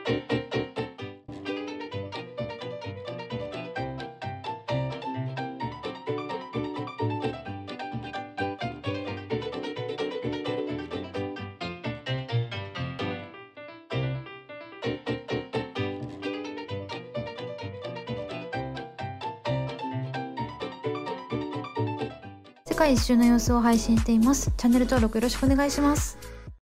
世界一周の様子を配信しています。チャンネル登録よろしくお願いします。